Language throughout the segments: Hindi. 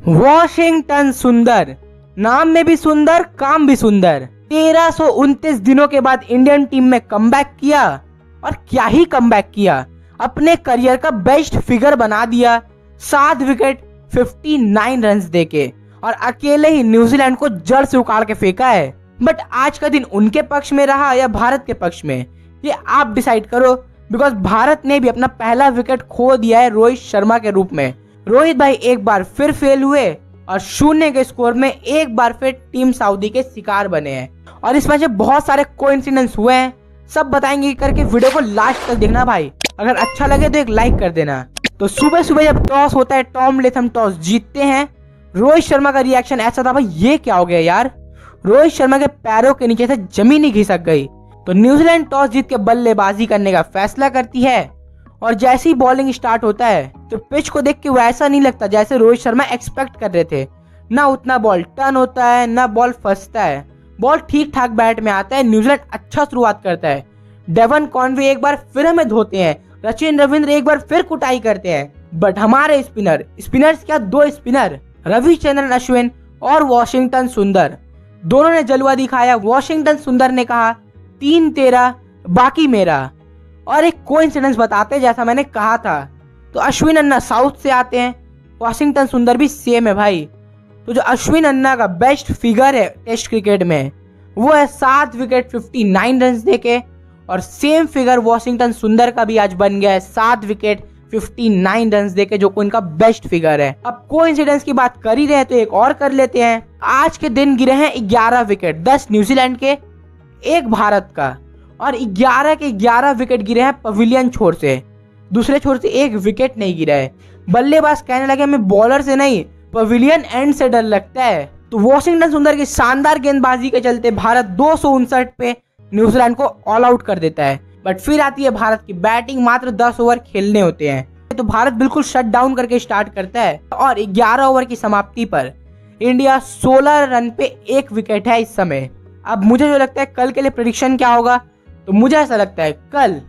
वॉशिंगटन सुंदर, नाम में भी सुंदर, काम भी सुंदर। 1329 दिनों के बाद इंडियन टीम में कमबैक किया, और क्या ही कमबैक किया, अपने करियर का बेस्ट फिगर बना दिया। 7 विकेट 59 रन्स देके, और अकेले ही न्यूजीलैंड को जड़ से उखाड़ के फेंका है। बट आज का दिन उनके पक्ष में रहा या भारत के पक्ष में, ये आप डिसाइड करो, बिकॉज भारत ने भी अपना पहला विकेट खो दिया है रोहित शर्मा के रूप में। रोहित भाई एक बार फिर फेल हुए और 0 के स्कोर में एक बार फिर टीम सऊदी के शिकार बने हैं। और इस मैच में बहुत सारे कोइंसिडेंस हुए हैं, सब बताएंगे करके वीडियो को लास्ट तक देखना भाई। अगर अच्छा लगे तो एक लाइक कर देना। तो सुबह सुबह जब टॉस होता है, टॉम लेथम टॉस जीतते हैं। रोहित शर्मा का रिएक्शन ऐसा था, भाई ये क्या हो गया यार, रोहित शर्मा के पैरों के नीचे से जमीन ही खिसक गई। तो न्यूजीलैंड टॉस जीत के बल्लेबाजी करने का फैसला करती है, और जैसे ही बॉलिंग स्टार्ट होता है तो पिच को देख के वैसा नहीं लगता जैसे रोहित शर्मा एक्सपेक्ट कर रहे थे। ना उतना बॉल टर्न होता है, ना बॉल फंसता है, बॉल ठीक ठाक बैट में आता है। न्यूजीलैंड अच्छा शुरुआत करता है, डेवन कॉनवे एक बार फिर हमें धोते हैं, सचिन रविंद्र एक बार फिर कुटाई करते हैं। बट हमारे स्पिनर्स क्या, 2 स्पिनर रविचंद्रन अश्विन और वॉशिंगटन सुंदर, दोनों ने जलवा दिखाया। वॉशिंगटन सुंदर ने कहा 3 तेरा बाकी मेरा। और एक कोइंसिडेंस बताते हैं, जैसा मैंने कहा था, तो अश्विन अन्ना साउथ से आते हैं, वॉशिंगटन सुंदर भी सेम है भाई। तो जो अश्विन अन्ना का बेस्ट फिगर है टेस्ट क्रिकेट में, वो है 7 विकेट 59 रन देके, और सेम फिगर वॉशिंगटन सुंदर का भी आज बन गया है 7 विकेट 59 रन देके, जो इनका बेस्ट फिगर है। अब कोइंसिडेंस की बात कर ही रहे हैं तो एक और कर लेते हैं। आज के दिन गिरे हैं 11 विकेट, 10 न्यूजीलैंड के, 1 भारत का, और 11 के 11 विकेट गिरे हैं पवेलियन छोर से। दूसरे छोर से 1 विकेट नहीं गिरा है। बल्लेबाज कहने लगे हमें बॉलर से नहीं, पवेलियन एंड से डर लगता है। तो वॉशिंगटन सुंदर की शानदार गेंदबाजी के चलते भारत 259 पे न्यूजीलैंड को ऑल आउट कर देता है। बट फिर आती है भारत की बैटिंग, मात्र 10 ओवर खेलने होते हैं, तो भारत बिल्कुल शट डाउन करके स्टार्ट करता है, और 11 ओवर की समाप्ति पर इंडिया 16 रन पे 1 विकेट है इस समय। अब मुझे जो लगता है कल के लिए प्रेडिक्शन क्या होगा, तो मुझे ऐसा लगता है कल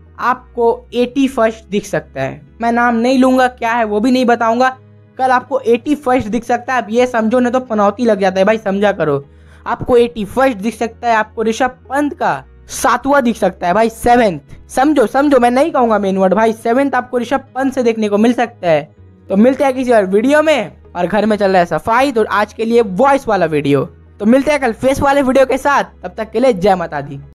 आपको 81 दिख सकता है। मैं नाम नहीं लूंगा, क्या है वो भी नहीं बताऊंगा। कल आपको 81 दिख सकता है। अब ये समझो नहीं तो पनौती लग जाता है भाई, समझा करो। आपको 81 दिख सकता है, आपको ऋषभ पंत का 7वां दिख सकता है भाई, 7th। समझो मैं नहीं कहूंगा मेन वर्ड भाई, 7th आपको ऋषभ पंत से देखने को मिल सकता है। तो मिलते हैं किसी और वीडियो में, और घर में चल रहा है सफाई, तो आज के लिए वॉइस वाला वीडियो। तो मिलते हैं कल फेस वाले वीडियो के साथ, तब तक के लिए जय माता दी।